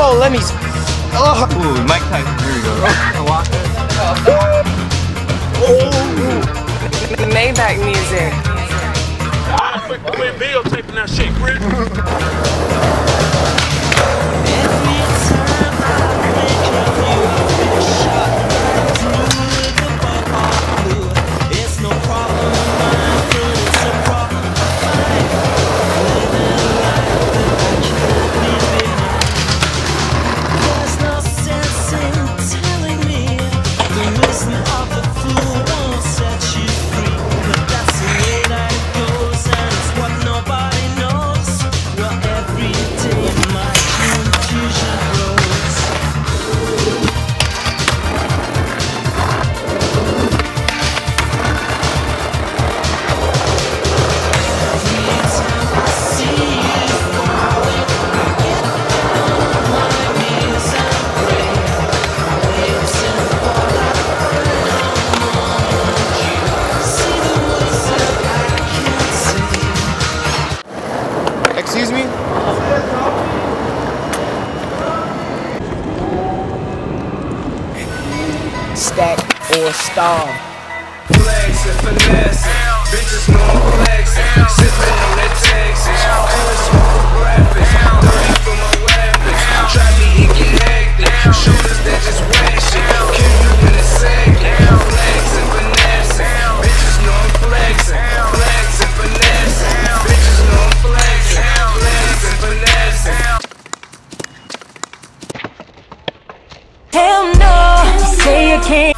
Oh, let me. Oh. Ooh, Mike Tyson. Here we go. Maybach music. We're videotaping that shit, Crip. Excuse me? Stack or starve. Flexing, finessing, bitches know I'm flexing. Sipping on that Texas, and smoke for breakfast. 30 for my weapons, try me and get hectic. Shooters that just wet shit, kill you in a second. Flexing, finessing, bitches know I'm flexing. Flexing, finessing, bitches know I'm flexing. Flexing, finessing. Hell no, say you can't.